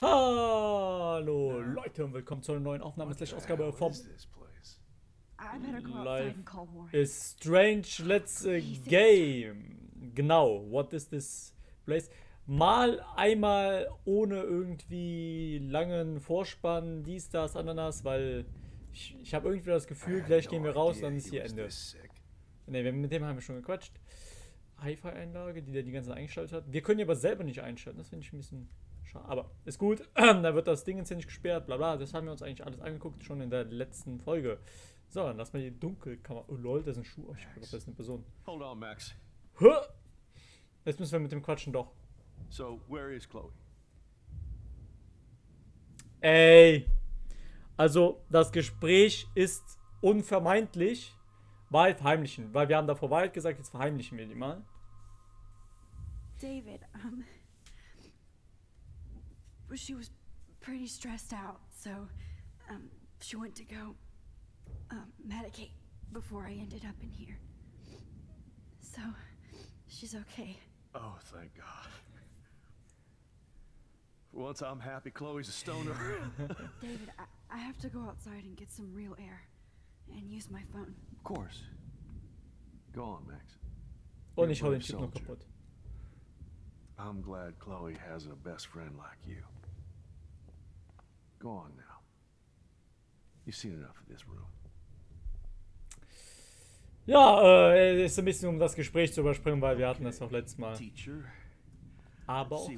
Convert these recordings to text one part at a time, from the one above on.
Hallo Leute und willkommen zu einer neuen Aufnahme / Ausgabe vom Life is Strange Let's Game. Genau, what is this place? Mal einmal ohne irgendwie langen Vorspann, dies, das, Ananas, weil ich habe irgendwie das Gefühl, gleich gehen wir raus und dann ist hier Ende. Ne, mit dem haben wir schon gequatscht. Hi-Fi-Einlage, die der die ganze Zeit eingeschaltet hat. Wir können die aber selber nicht einstellen, das finde ich ein bisschen schade. Aber ist gut, da wird das Ding jetzt nicht gesperrt, bla bla. Das haben wir uns eigentlich alles angeguckt, schon in der letzten Folge. So, dann lass mal die Dunkelkammer. Oh lol, das ist ein Schuh. Oh, ich glaube, das ist eine Person. Hold on, Max. Jetzt müssen wir mit dem Quatschen doch. So, where is Chloe? Ey. Also, das Gespräch ist unvermeidlich Wahrheit verheimlichen, weil wir haben davor Wahrheit gesagt, jetzt verheimlichen wir die mal. David, she was pretty stressed out, so she went to go medicate before I ended up in here. So, she's okay. Oh, thank God. For once I'm happy Chloe's a stoner. David, I have to go outside and get some real air and use my phone. Of course. Go on, Max. Und ich hau den Typ noch kaputt. I'm glad Chloe has a best friend like you. Go on now. You've seen enough of this room. Ja, ist ein bisschen um das Gespräch zu überspringen, weil wir hatten das auch letztes Mal. Aber auch,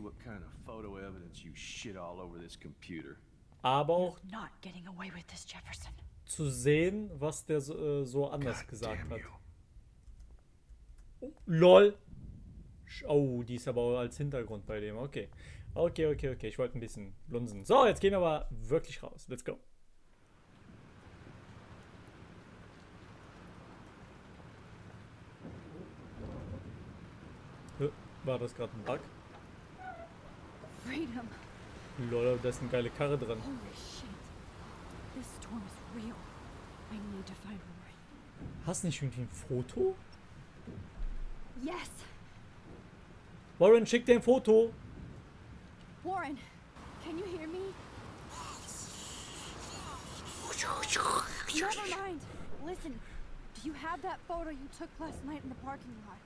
zu sehen, was der so anders gesagt hat. Oh, LOL. Oh, die ist aber als Hintergrund bei dem. Okay. Okay. Ich wollte ein bisschen blunsen. So, jetzt gehen wir aber wirklich raus. Let's go. War das gerade ein Bug? Freedom. Lol, da ist eine geile Karre drin. Holy shit. This storm is real. I need to find Warren. Hast du nicht irgendwie ein Foto? Yes. Warren, schick dir ein Foto. Warren, can you hear me? Never mind. Listen, do you have that photo you took last night in the parking lot?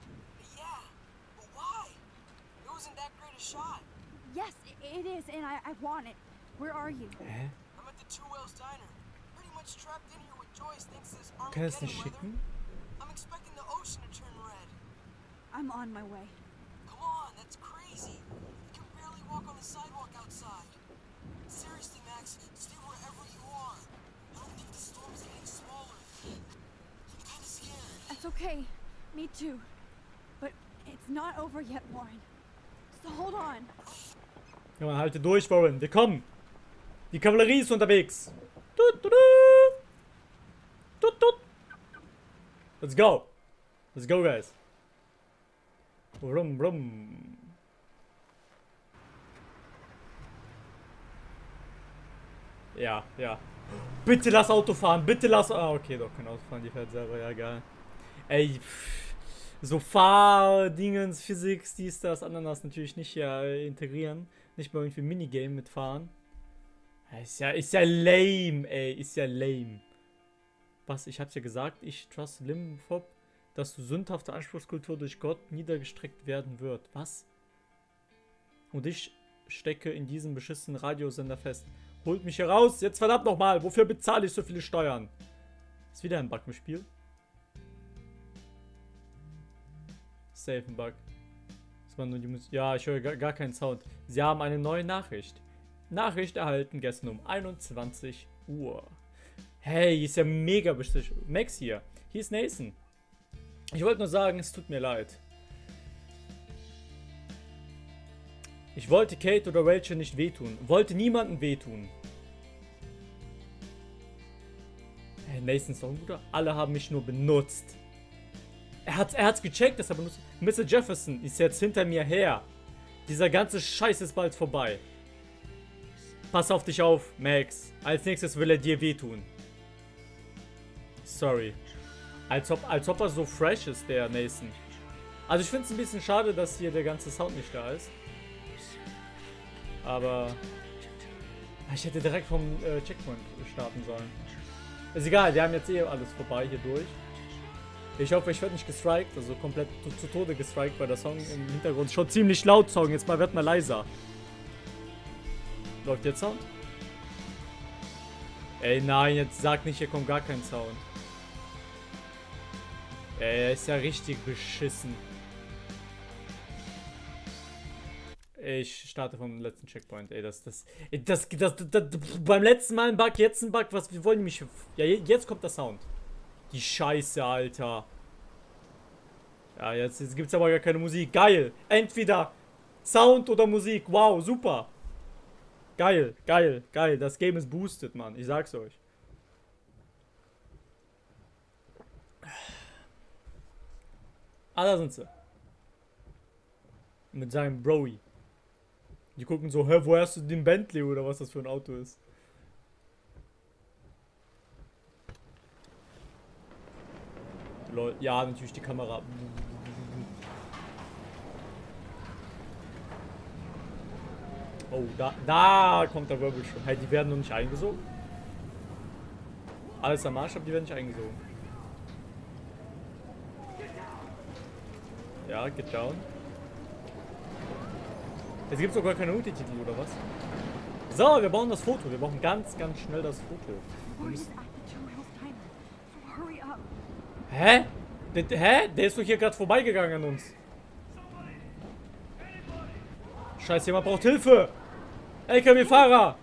Wasn't that great a shot? Yes, it is, and I want it. Where are you? Hä? I'm at the Two Whales Diner. Pretty much trapped in here with Joyce thinks this Kann er es Armageddon nicht schicken? weather. I'm expecting the ocean to turn red. I'm on my way. Come on, that's crazy. You can barely walk on the sidewalk outside. Seriously, Max, stay wherever you are. I don't think the storm's getting smaller. I'm kind of scared. That's okay. Me too. But it's not over yet, Warren. So hold on. Ja, man, halte durch, Warren. Wir kommen. Die Kavallerie ist unterwegs. Let's go. Let's go, guys. Brum, brum. Ja. Bitte lass Auto fahren. Bitte lass... Ah, okay, doch, kein Auto fahren. Die fährt selber. Ja, geil. Ey, so Fahrdingens, Physik, dies, das, Ananas natürlich nicht integrieren. Nicht mal irgendwie Minigame mitfahren. Ist ja lame, ey. Ist ja lame. Was? Ich hab's ja gesagt, ich trust Limbophob, dass sündhafte Anspruchskultur durch Gott niedergestreckt werden wird. Was? Und ich stecke in diesem beschissenen Radiosender fest. Holt mich hier raus. Jetzt verdammt nochmal. Wofür bezahle ich so viele Steuern? Ist wieder ein Bug im Spiel. Safe ein Bug. Das war nur die Musik. Ja, ich höre gar keinen Sound. Sie haben eine neue Nachricht. Nachricht erhalten gestern um 21 Uhr. Hey, ist ja mega bestimmt. Max hier. Hier ist Nathan. Ich wollte nur sagen, es tut mir leid. Ich wollte Kate oder Rachel nicht wehtun. Wollte niemandem wehtun. Hey, Nathan ist doch ein guter. Alle haben mich nur benutzt. Er hat's gecheckt, dass er benutzt. Mr. Jefferson ist jetzt hinter mir her. Dieser ganze Scheiß ist bald vorbei. Pass auf dich auf, Max. Als nächstes will er dir wehtun. Sorry. Als ob er so fresh ist, der Nathan. Also ich finde es ein bisschen schade, dass hier der ganze Sound nicht da ist. Aber ich hätte direkt vom Checkpoint starten sollen. Ist egal, wir haben jetzt eh alles vorbei hier durch. Ich hoffe, ich werde nicht gestrikt, also komplett zu Tode gestrikt, weil der Song im Hintergrund schon ziemlich laut Song. Jetzt mal wird mal leiser. Läuft jetzt Sound? Ey, nein, jetzt sag nicht, hier kommt gar kein Sound. Ey, ist ja richtig beschissen. Ich starte vom letzten Checkpoint, ey, beim letzten Mal ein Bug, jetzt ein Bug, was, wir wollen mich, ja, jetzt kommt der Sound. Die Scheiße, Alter. Ja, jetzt gibt's aber gar keine Musik, geil, entweder Sound oder Musik, wow, super. Geil, geil, geil, das Game ist boosted, Mann, ich sag's euch. Ah, da sind sie. Mit seinem Broy. Die gucken so, hä, woher hast du den Bentley oder was das für ein Auto ist? Lol, ja, natürlich die Kamera. Oh, da kommt der Wirbel schon. Hey, die werden noch nicht eingesogen. Alles am Arsch, aber die werden nicht eingesogen. Ja, get down. Es gibt sogar keine Untertitel, oder was? So, wir brauchen das Foto. Wir brauchen ganz, ganz schnell das Foto. Hä? Hä? Der ist doch hier gerade vorbeigegangen an uns. Scheiße, jemand braucht Hilfe. LKW-Fahrer.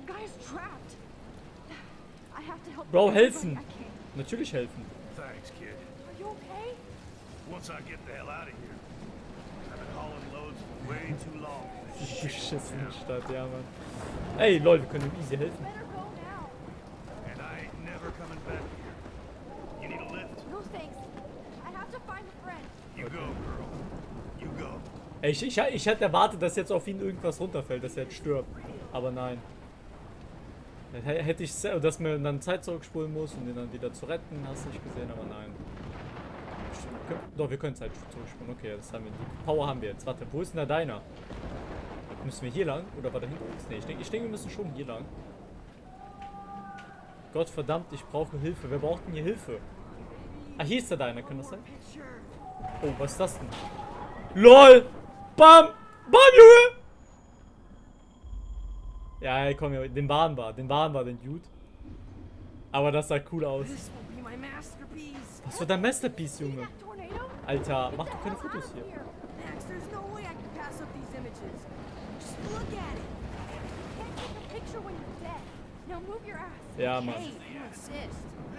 Bro, helfen. Natürlich helfen. Thanks, kid. Once I get the hell out of here. I've been hauling loads for way too long. Die beschissene Stadt, ja, Mann. Ey, Leute, wir können ihm easy helfen. And I ain't never coming back here. You need a lift? No thanks. I have to find a friend. You go, girl. You go. Ey, ich hätte erwartet, dass jetzt auf ihn irgendwas runterfällt, dass er jetzt stirbt. Aber nein. Dann hätte ich, dass man dann Zeit zurückspulen muss, um den dann wieder zu retten, hast du nicht gesehen, aber nein. Doch, wir können Zeit zurückspulen. Okay, das haben wir. Die Power haben wir jetzt. Warte, wo ist denn da deiner? Müssen wir hier lang? Oder war da hinter uns? Ne, ich denke, wir müssen schon hier lang. Gott verdammt, ich brauche Hilfe. Wer braucht denn hier Hilfe? Ah, hier ist der deiner, kann das sein? Oh, was ist das denn? LOL! Bam! Bam, Junge! Ja, ey, komm, den waren wir, den Dude. Aber das sah cool aus. Was für dein Masterpiece, Junge? Alter, mach doch keine Fotos hier. Max, there's no way I can pass up these images. Just look at it. Can't take a picture when you're dead. Now move your ass. Ja, Mann. Hey, you insist.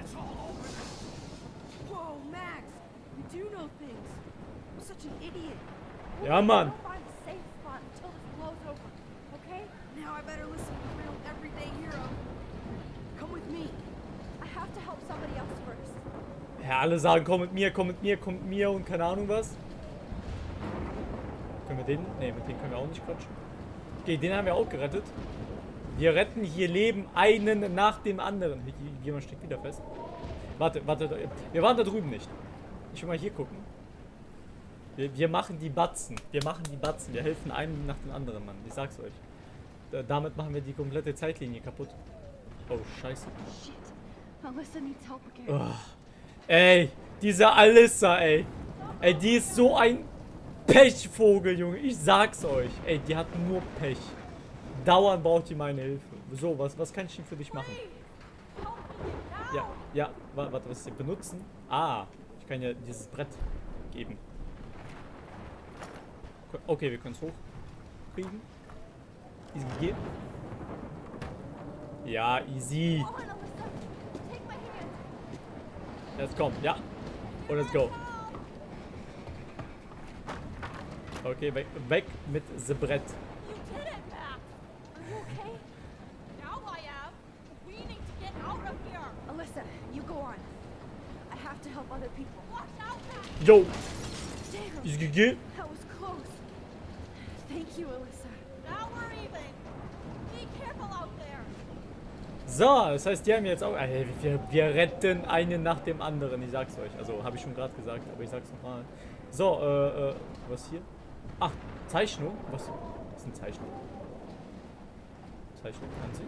Whoa, Max, you do know things. I'm such an idiot. Ja, Mann. We'll find a safe spot until this blows over. Okay? Now I better listen to the real everyday hero. Come with me. I have to help somebody else first. Ja, alle sagen, komm mit mir, komm mit mir, komm mit mir und keine Ahnung was. Können wir den? Ne, mit dem können wir auch nicht quatschen. Okay, den haben wir auch gerettet. Wir retten hier Leben einen nach dem anderen. Jemand steckt wieder fest. Warte, wir waren da drüben nicht. Ich will mal hier gucken. Wir machen die Batzen. Wir helfen einem nach dem anderen, Mann. Ich sag's euch. Damit machen wir die komplette Zeitlinie kaputt. Oh, scheiße. Shit. Alyssa needs help again. Oh. Ey, diese Alyssa, ey. Ey, die ist so ein Pechvogel, Junge. Ich sag's euch. Ey, die hat nur Pech. Dauernd braucht die meine Hilfe. So, was kann ich denn für dich machen? Ja, warte, was ist hier? Benutzen? Ah, ich kann ja dieses Brett geben. Okay, wir können es hochkriegen. Easy gegeben. Ja, easy. Come on, Alyssa. Take my hand. Jetzt komm, ja. Und let's go. Okay, weg mit dem Brett. You did it, Max. Are you okay? Now I am. We need to get out of here. Alyssa, you go on. I have to help other people. Watch out, Max. Yo. Damn. Ist gegeben. That was close. Thank you, Alyssa. Now we're even. Be careful out there. So, das heißt, die haben jetzt auch... Ey, wir retten einen nach dem anderen. Ich sag's euch. Also, habe ich schon gerade gesagt, aber ich sag's nochmal. So, was hier? Ach, Zeichnung? Was ist eine Zeichnung? Ausgezeichnet ansehen.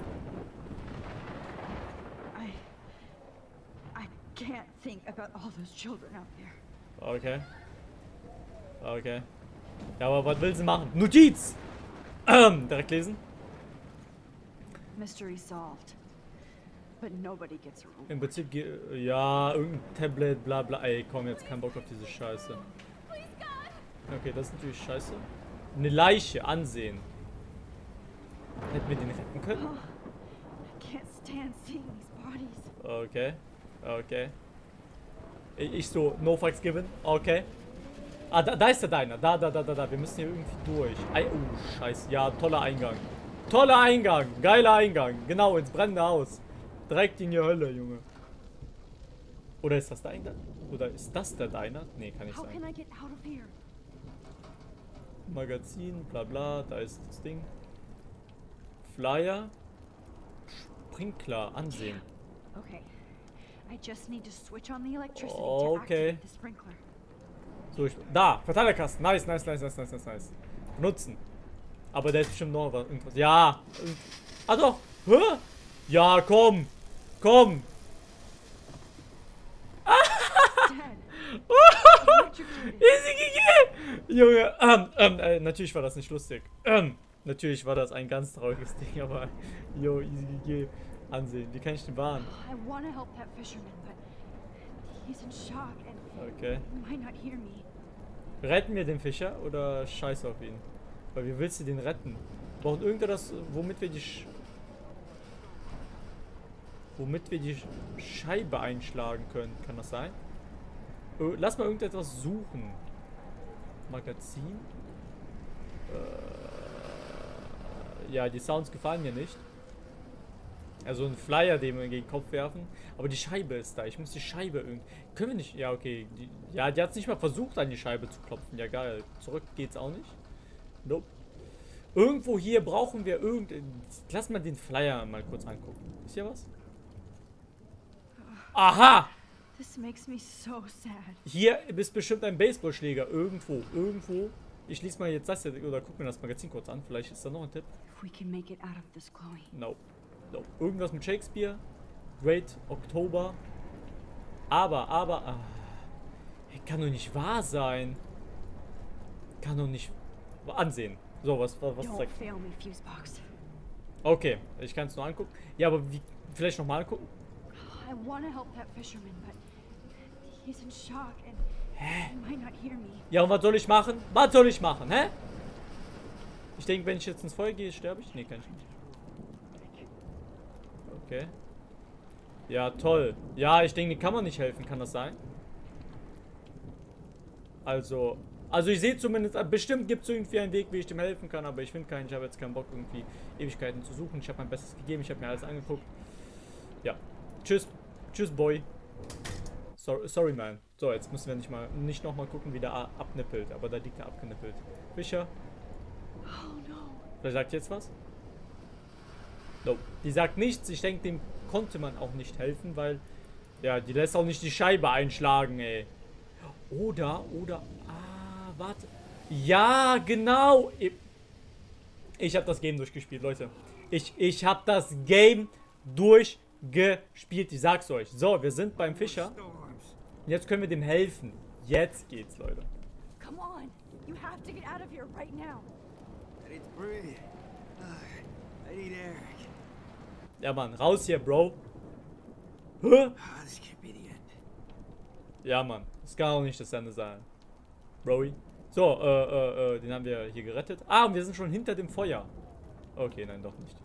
I can't think about all those children out there. Okay. Okay. Ja, aber was will sie machen? Notiz! Direkt lesen. Mystery solved. But nobody gets a reward. Im Prinzip, ja, irgendein Tablet, bla bla. Ey, komm, jetzt kein Bock auf diese Scheiße. Okay, das ist natürlich scheiße. Eine Leiche ansehen. Hätten wir den retten können? Oh, I can't stand seeing these bodies. Okay. Okay. Ich so, no fucks given. Okay. Ah, da ist der Diner. Da. Wir müssen hier irgendwie durch. Oh, scheiße. Ja, toller Eingang. Toller Eingang. Geiler Eingang. Genau, ins brennende Haus. Direkt in die Hölle, Junge. Oder ist das der Eingang? Oder ist das der Diner? Nee, kann nicht How can sein. I get out of here? Magazin, bla bla. Da ist das Ding. Flyer. Sprinkler ansehen. Okay. I just need to switch on the electricity Okay. to activate the sprinkler. So, da, Verteilerkasten. Nice. Benutzen. Aber da ist bestimmt noch was. Irgendwas. Ja. Ah doch. Hä? Ja, komm. Dad. Electrocuted. Easy GG! Junge, natürlich war das nicht lustig. Natürlich war das ein ganz trauriges Ding, aber yo, easy GG. Ansehen, wie kann ich den warnen? I want to help that fisherman, but he's in shock and Okay. he might not hear me. Retten wir den Fischer oder scheiß auf ihn? Weil wie willst du den retten? Braucht irgendetwas, womit wir die Scheibe einschlagen können? Kann das sein? Lass mal irgendetwas suchen. Magazin? Ja, die Sounds gefallen mir nicht. Also ein Flyer, den wir gegen den Kopf werfen. Aber die Scheibe ist da. Ich muss die Scheibe irgendwie... Können wir nicht... Ja, okay. Die hat es nicht mal versucht, an die Scheibe zu klopfen. Ja, geil. Zurück geht's auch nicht. Nope. Irgendwo hier brauchen wir Lass mal den Flyer mal kurz angucken. Ist hier was? Aha! This makes me so sad. Hier ist bestimmt ein Baseballschläger. Irgendwo. Ich lese mal jetzt das hier, oder guck mir das Magazin kurz an. Vielleicht ist da noch ein Tipp. If we can make it out of this, Chloe. Nope. Irgendwas mit Shakespeare. Great Oktober. Aber. Kann doch nicht wahr sein. Kann doch nicht. Ansehen. So, was Don't zeigt. fail me, Fusebox. Okay, ich kann es nur angucken. Ja, aber wie. Vielleicht nochmal angucken? I want to help that fisherman, but he's in shock and he might not hear me. Ja, und was soll ich machen? Was soll ich machen, hä? Ich denke, wenn ich jetzt ins Feuer gehe, sterbe ich? Nee, kann ich nicht. Okay. Ja, toll. Ja, ich denke, die kann man nicht helfen. Kann das sein? Also ich sehe zumindest, bestimmt gibt es irgendwie einen Weg, wie ich dem helfen kann, aber ich finde keinen. Ich habe jetzt keinen Bock, irgendwie Ewigkeiten zu suchen. Ich habe mein Bestes gegeben. Ich habe mir alles angeguckt. Ja. Tschüss, Boy. Sorry, man. So, jetzt müssen wir nicht nochmal gucken, wie der abnippelt. Aber da liegt er abgenippelt. Fischer. Oh no. Vielleicht sagt jetzt was? No. Die sagt nichts. Ich denke, dem konnte man auch nicht helfen, weil... Ja, die lässt auch nicht die Scheibe einschlagen, ey. Oder... Ah, warte. Ja, genau. Ich habe das Game durchgespielt, Leute. Ich habe das Game durchgespielt. Ich sag's euch. So, wir sind beim Fischer. Und jetzt können wir dem helfen. Jetzt geht's, Leute. Come on. You have to get out of here right now. I need to breathe. I need air. Ja, Mann. Raus hier, Bro. Hä? This can't be the end. Ja, Mann. Das kann auch nicht das Ende sein. Broy. So, den haben wir hier gerettet. Ah, und wir sind schon hinter dem Feuer. Okay, nein, doch nicht.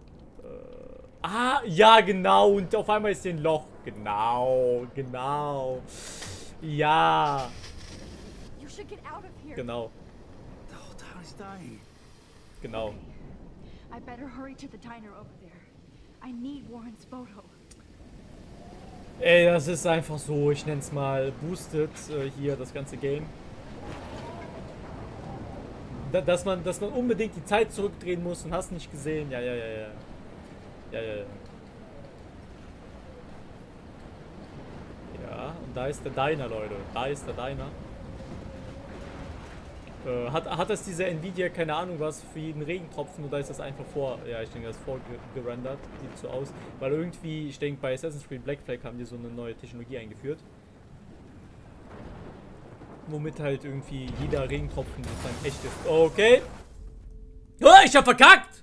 Ja, genau. Und auf einmal ist hier ein Loch. Genau. Ja. You should get out of here. Genau. The whole town is dying. Genau. I better hurry to the diner over there. I need Warren's photo. Ey, das ist einfach so, ich nenne es mal boosted, hier das ganze Game. Dass man unbedingt die Zeit zurückdrehen muss und hast nicht gesehen. Ja. Ja, und da ist der Diner, Leute. Da ist der Diner. Hat das diese Nvidia, keine Ahnung was, für jeden Regentropfen oder ist das einfach ja, ich denke, das ist vorgerendert, sieht so aus. Weil irgendwie, ich denke, bei Assassin's Creed Black Flag haben die so eine neue Technologie eingeführt. Womit halt irgendwie jeder Regentropfen sozusagen echt ist. Okay. Oh, ich hab verkackt!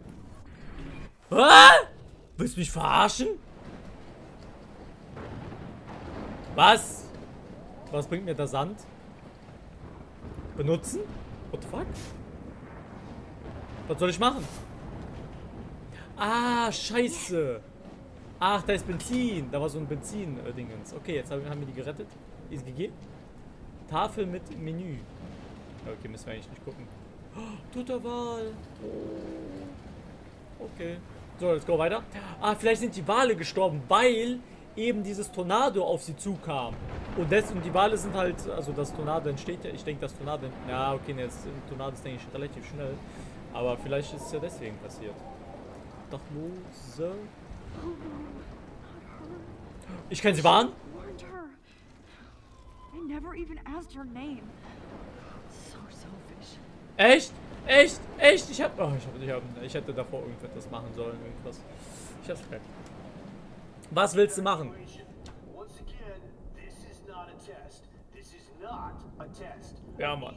Ah? Willst du mich verarschen? Was? Was bringt mir der Sand? Benutzen? What the fuck? Was soll ich machen? Ah, scheiße. Ach, da ist Benzin. Da war so ein Benzin-Dingens. Okay, jetzt haben wir die gerettet. Ist gegeben. Tafel mit Menü. Okay, müssen wir eigentlich nicht gucken. Oh, toter Wal. Oh. Okay. So, let's go weiter. Ah, vielleicht sind die Wale gestorben, weil eben dieses Tornado auf sie zukam. Und die Wale sind halt, also das Tornado entsteht ja, ich denke das Tornado, ja okay, jetzt Tornado ist denke ich relativ schnell, aber vielleicht ist es ja deswegen passiert. Dachlose. Ich kann sie warnen? Echt? Echt? Echt? Ich hätte davor irgendwas machen sollen, irgendwas. Ich hab's verkackt. Was willst du machen? Ja, Mann.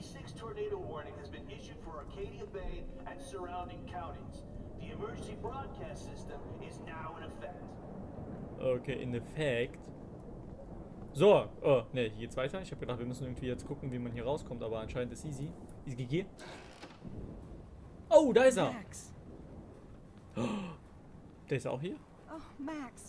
Okay, in effect. So, oh, ne, hier geht's weiter. Ich habe gedacht, wir müssen irgendwie jetzt gucken, wie man hier rauskommt, aber anscheinend ist easy. Ist GG. Oh, da ist er. Max. Oh, der ist auch hier? Oh, Max.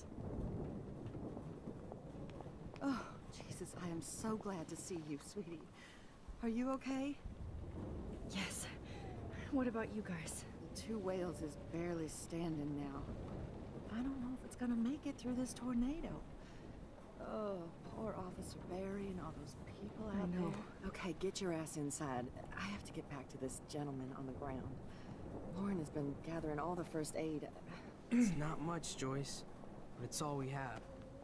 Oh, Jesus, I am so glad to see you, sweetie. Are you okay? Yes. What about you guys? The Two Whales is barely standing now. I don't know if it's gonna make it through this tornado. Oh, poor Officer Barry and all those people out there. Okay, get your ass inside. I have to get back to this gentleman on the ground. Lauren has been gathering all the first aid. It's not much, Joyce, but it's all we have.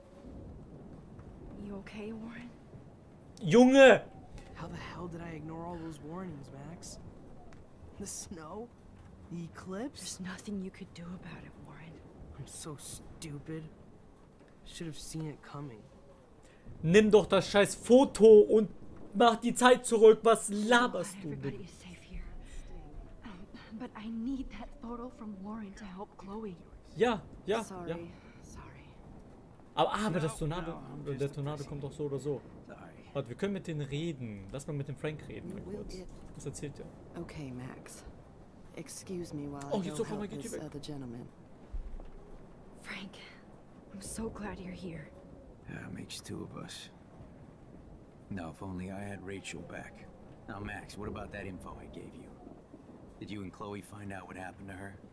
You okay, Warren? Junge! How the hell did I ignore all those warnings, Max? The snow? The eclipse? There's nothing you could do about it, Warren. I'm so stupid. Should have seen it coming. Nimm doch das scheiß Foto und mach die Zeit zurück. Was laberst du? Everybody is safe here. But I need that photo from Warren to help Chloe. Ja, ja, Sorry, ja. sorry. Aber das Tornado, der Tornado kommt doch so oder so. Warte, wir können mit denen reden. Lass mal mit dem Frank reden. Mal kurz. Was erzählt er? Okay, Max. Excuse me while Oh, I jetzt go auf einmal help geht die this weg. other gentleman. Frank, I'm so glad you're here. Yeah, makes two of us. Now, if only I had Rachel back. Now, Max, what about that info I gave you? Did you and Chloe find out what happened to her?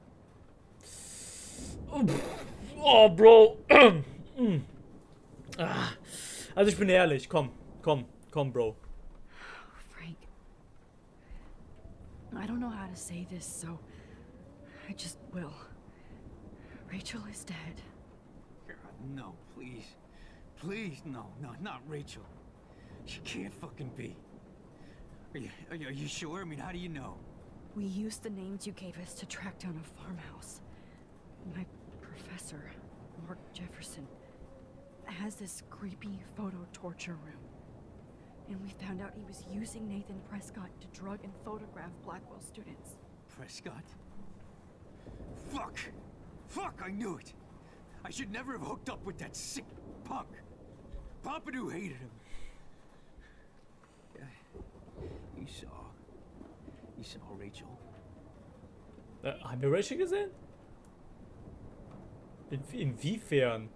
Oh, Bro. Also ich bin ehrlich. Komm, Bro. Frank, I don't know how to say this, so I just will. Rachel is dead. God, no, please. Please, no, not Rachel. She can't fucking be. Are you sure? I mean, how do you know? We used the names you gave us to track down a farmhouse. My professor, Mark Jefferson, has this creepy photo torture room. And we found out he was using Nathan Prescott to drug and photograph Blackwell students. Prescott? Fuck, I knew it. I should never have hooked up with that sick punk. Pompidou hated him. Yeah, you saw Rachel. Haben wir Rachel gesehen? Inwiefern?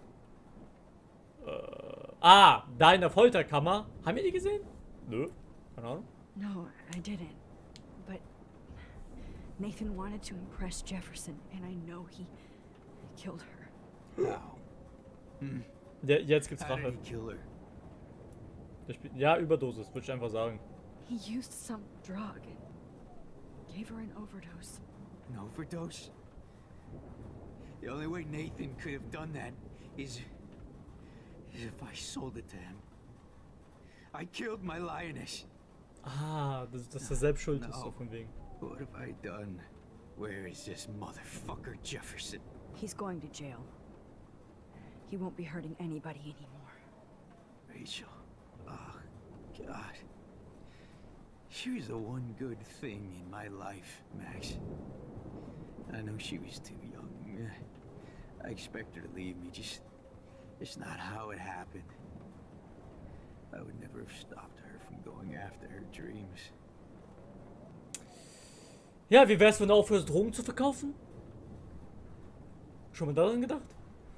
Da in der Folterkammer. Haben wir die gesehen? Nö. Keine Ahnung. No, I didn't. But Nathan wanted to impress Jefferson, and I know he killed her. How? Jetzt gibt's How did Rache. he kill her? Ja, Überdosis, würde ich einfach sagen. He used some drug and gave her an overdose. An overdose? The only way Nathan could have done that is if I sold it to him. I killed my lioness. Ah, dass er selbst schuld ist, so von wegen. What have I done? Where is this motherfucker Jefferson? He's going to jail. He won't be hurting anybody anymore. Rachel. Oh, God. She was the one good thing in my life, Max. I know she was too young. I expect her to leave me, it's not how it happened. I would never have stopped her from going after her dreams. Ja, wie wär's, wenn du aufhörst, Drogen zu verkaufen? Schon mal daran gedacht?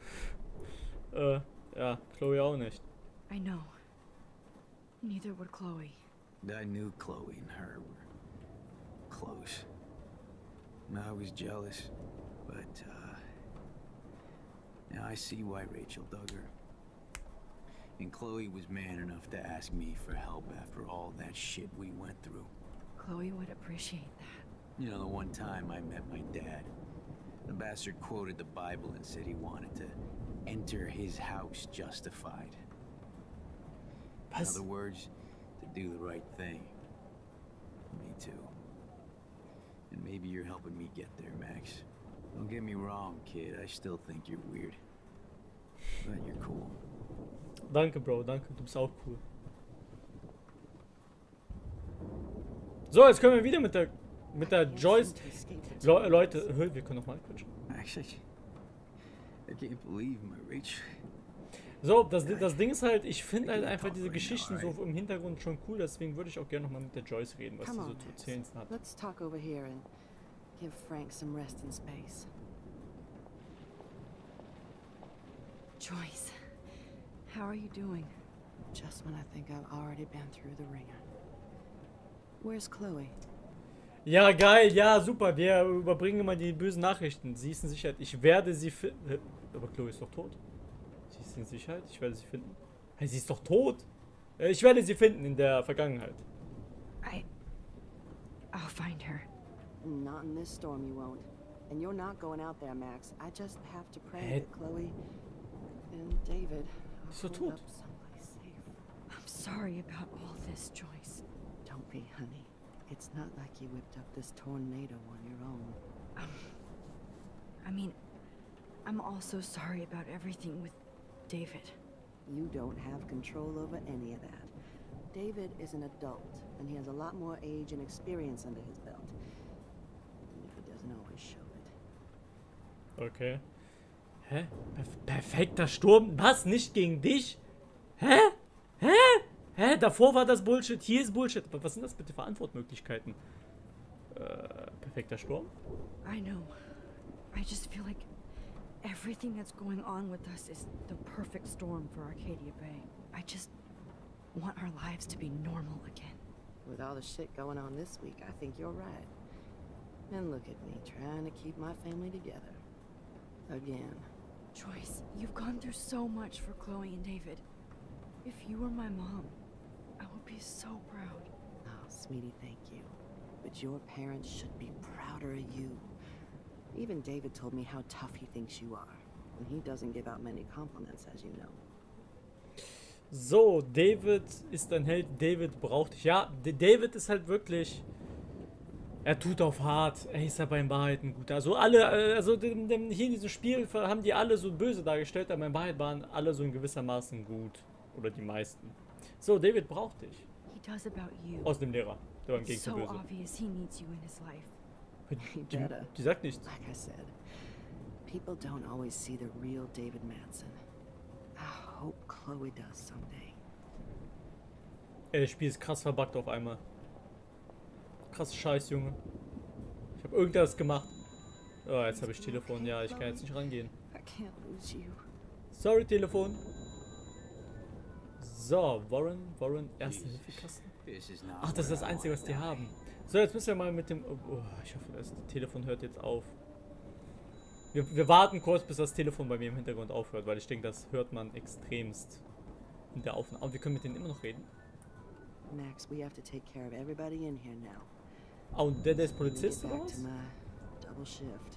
Ja, Chloe auch nicht. I know. Neither would Chloe. I knew Chloe and her were close. I was jealous, but now I see why Rachel dug her. And Chloe was man enough to ask me for help after all that shit we went through. Chloe would appreciate that. You know, the one time I met my dad, the bastard quoted the Bible and said he wanted to enter his house justified. In other words, to do the right thing. Me too. And maybe you're helping me get there, Max. Don't get me wrong, kid. I still think you're weird. But you're cool. Danke, Bro, danke. Du bist auch cool. So, jetzt können wir wieder mit der Joyce. Leute, wir können noch mal quatschen. Max, I can't believe my Rachel. So, das Ding ist halt, ich finde halt einfach diese Geschichten so im Hintergrund schon cool, deswegen würde ich auch gerne noch mal mit der Joyce reden, was sie so zu erzählen hat. Let's talk over here and give Frank some rest and space. Joyce, how are you doing? Just when I think I've already been through the ringer. Where's Chloe? Ja, geil, ja, super, wir überbringen immer die bösen Nachrichten. Sie ist in Sicherheit, ich werde sie finden. Aber Chloe ist doch tot. Sie ist in Sicherheit, ich werde sie finden. Hey, sie ist doch tot. Ich werde sie finden in der Vergangenheit. I'll find her. Not in this storm you won't. And you're not going out there, Max. I just have to pray that Chloe and David So hold tot. up someplace safe. I'm sorry about all this, Joyce. Don't be, honey. It's not like you whipped up this tornado on your own. I mean, I'm also sorry about everything with David. You don't have control over any of that. David is an adult, and he has a lot more age and experience under his belt. Even if he doesn't always show it. Okay. Hä? Perfekter Sturm? Was? Nicht gegen dich? Hä? Hä? Hä? Davor war das Bullshit, hier ist Bullshit. Was sind das bitte für Antwortmöglichkeiten? Perfekter Sturm? I know. I just feel like everything that's going on with us is the perfect storm for Arcadia Bay. I just want our lives to be normal again. With all the shit going on this week, I think you're right. And look at me, trying to keep my family together. Again. Joyce, you've gone through so much for Chloe and David. If you were my mom, I would be so proud. Oh, sweetie, thank you. But your parents should be prouder of you. Even David told me how tough he thinks you are. And he doesn't give out many compliments, as you know. So, David ist ein Held. David braucht dich. Ja, David ist halt wirklich... Er tut auf hart. Er ist aber in Wahrheit ein guter. Also alle, hier in diesem Spiel haben die alle so böse dargestellt, aber in Wahrheit waren alle so in gewissermaßen gut. Oder die meisten. So, David braucht dich. He does about you. Aus dem Lehrer. Der war im It's Gegenteil so böse. obvious he needs you in his life. Die sagt nichts. Like I said, people don't always see the real David Madsen. I hope Chloe does someday. Ey, das Spiel ist krass verbuggt auf einmal. Krass Scheiß, Junge. Ich habe irgendwas gemacht. Oh, jetzt habe ich Telefon. Ja, ich kann jetzt nicht rangehen. I can't lose you. Sorry, Telefon. So, Warren, erste Hilfekasten. Ach, das ist das Einzige, was die haben. So, jetzt müssen wir mal mit dem... Oh, ich hoffe, das Telefon hört jetzt auf. Wir warten kurz, bis das Telefon bei mir im Hintergrund aufhört, weil ich denke, das hört man extremst in der Aufnahme. Aber wir können mit denen immer noch reden. Max, we have to take care of everybody in here now. Ah, und der ist Polizist oder Back to was? my double shift.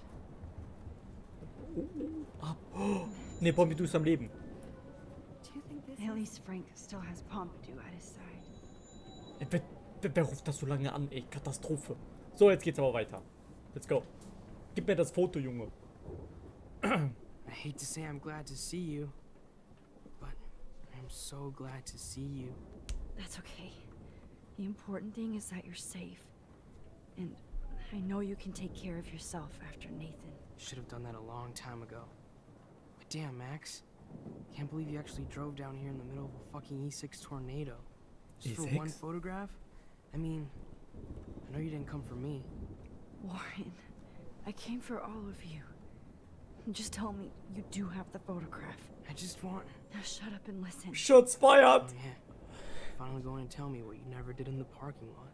Oh, ne, Pompidou ist am Leben. Do you think this At least Frank still has Pompidou at his side. Wer ruft das so lange an, ey? Katastrophe. So, jetzt geht's aber weiter. Let's go. Gib mir das Foto, Junge. I hate to say I'm glad to see you, but I'm so glad to see you. That's okay. The important thing is that you're safe. And I know you can take care of yourself after Nathan. Should have done that a long time ago. But damn, Max. Can't believe you actually drove down here in the middle of a fucking E6 tornado. Just for one photograph? I mean, I know you didn't come for me. Warren, I came for all of you. Just tell me you do have the photograph. I just want... Now shut up and listen. Shots fired! Oh, yeah. Finally going to tell me what you never did in the parking lot.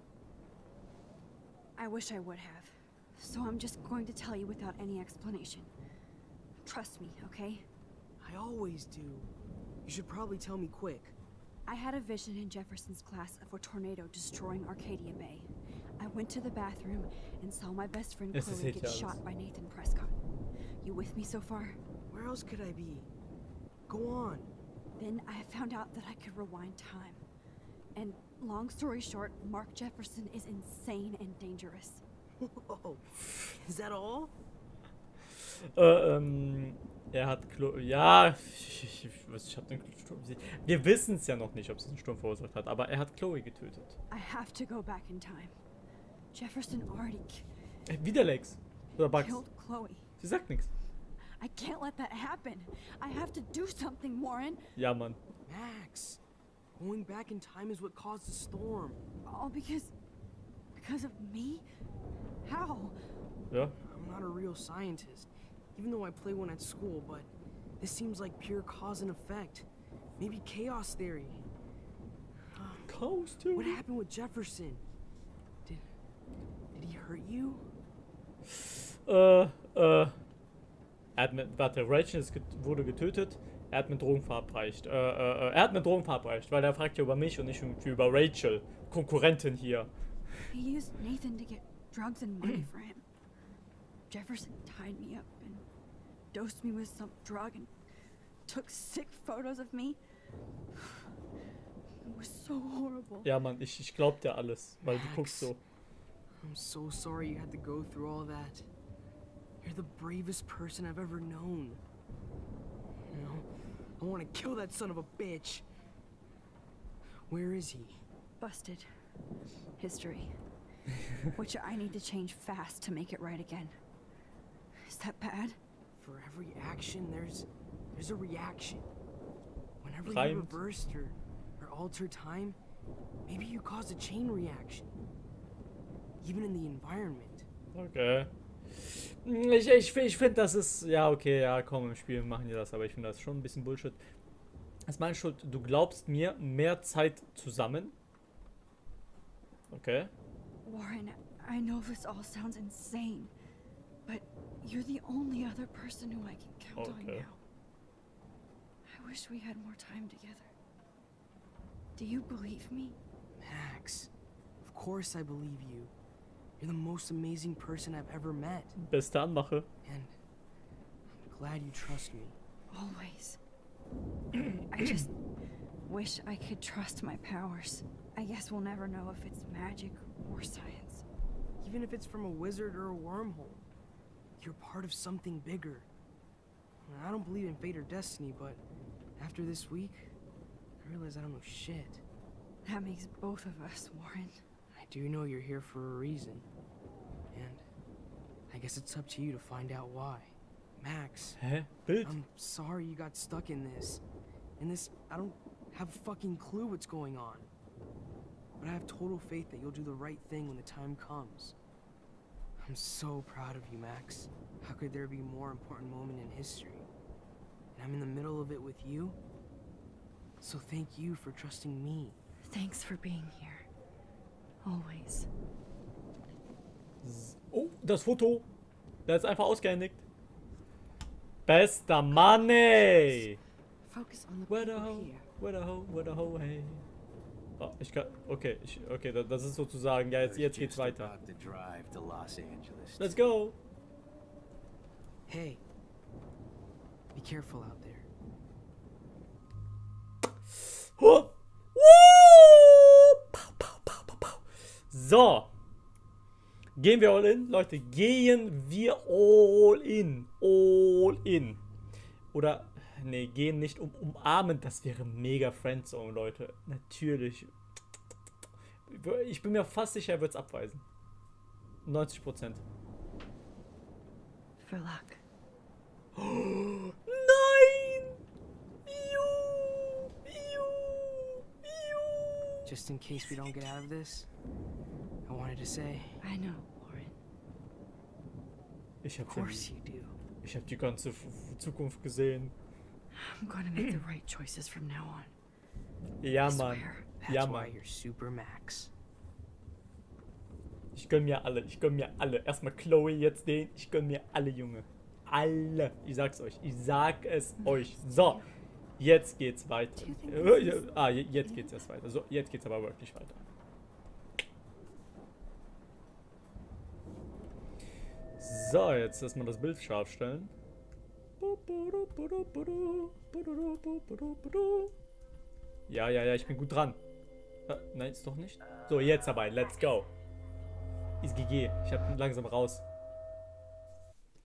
I wish I would have. So I'm just going to tell you without any explanation. Trust me, okay? I always do. You should probably tell me quick. I had a vision in Jefferson's class of a tornado destroying Arcadia Bay. I went to the bathroom and saw my best friend Chloe get shot by Nathan Prescott. You with me so far? Where else could I be? Go on. Then I found out that I could rewind time. And long story short, Mark Jefferson is insane and dangerous. Whoa. Is that all? Er hat ja, ich hab den Sturm. Wir wissen es ja noch nicht, ob es einen Sturm verursacht hat, aber er hat Chloe getötet. I have to go back in time. Jefferson already Wieder Lex. Oder Bugs. killed Chloe. Sie sagt nichts. I can't let that happen. I have to do something, Warren. Ja, Mann. Max, going back in time is what caused the storm. All because of me? How? Ja. I'm not a real scientist, even though I play one at school, but this seems like pure cause and effect. Maybe chaos theory. Chaos Theory? What happened with Jefferson? Did he hurt you? Warte, Rachel wurde getötet. Er hat mit Drogen verabreicht. Er hat mit Drogen verabreicht, weil er fragt ja über mich und nicht irgendwie über Rachel. Konkurrentin hier. He used Nathan to get drugs and money for him. Jefferson tied me up and dosed me with some drug and took sick photos of me. It was so horrible. Ja, Mann, ich glaub dir alles, weil du guckst so. I'm so sorry you had to go through all that. You're the bravest person I've ever known. You know, I want to kill that son of a bitch. Where is he? Busted. History. Which I need to change fast to make it right again. Is that bad? For every action, there's a reaction. Whenever Reimt. you reversed or altered time, maybe you caused a chain reaction. Even in the environment. Okay. Ich finde, das ist... Ja, okay, ja, komm, im Spiel machen die das, aber ich finde das schon ein bisschen Bullshit. Das ist meine Schuld. Du glaubst mir mehr Zeit zusammen. Okay. Warren, I know this all sounds insane, but you're the only other person who I can count on Okay. now. I wish we had more time together. Do you believe me? Max, of course I believe you. You're the most amazing person I've ever met. Beste Anmache. And I'm glad you trust me. Always. I just wish I could trust my powers. I guess we'll never know if it's magic or science. Even if it's from a wizard or a wormhole, you're part of something bigger. I don't believe in fate or destiny, but after this week, I realize I don't know shit. That makes both of us, Warren. I do know you're here for a reason. And I guess it's up to you to find out why. Max, Hä? Bild? I'm sorry you got stuck in this. I don't have a fucking clue what's going on. But I have total faith that you'll do the right thing when the time comes. I'm so proud of you, Max. How could there be a more important moment in history? And I'm in the middle of it with you. So thank you for trusting me. Thanks for being here. Always. Oh, das Foto. Der ist einfach ausgehändigt. Bester Mann, ey. Focus on the Where the people ho, here. where the ho, where the ho, hey. Oh, ich kann, okay, das ist sozusagen, ja, jetzt geht's weiter. About to drive to Los Angeles. Let's go. Hey, be careful out there. Oh. Woo! Pow, pow, pow, pow, So. Gehen wir all in? Leute, gehen wir all in. All in. Oder, nee, gehen nicht umarmen. Das wäre mega Friendzone, Leute. Natürlich. Ich bin mir fast sicher, er wird es abweisen. 90%. For luck. Nein! Just in case we don't get out of this, I wanted to say, I know, Warren. of course you do. Ich habe die ganze Zukunft gesehen. I'm gonna make the right choices from now on. Ja, I Mann. swear. That's Ja, why Mann. you're super Max. Ich gönn mir alle. Ich gönn mir alle. Erstmal Chloe, jetzt den. Ich gönn mir alle, Junge. Alle. Ich sag's euch. Ich sag es euch. So. Jetzt geht's weiter. Jetzt geht's erst weiter. So, jetzt geht's aber wirklich weiter. So, jetzt erstmal das Bild scharf stellen. Ja, ich bin gut dran. Nein, ist doch nicht. So, jetzt aber, let's go. Ist GG. Ich hab langsam raus.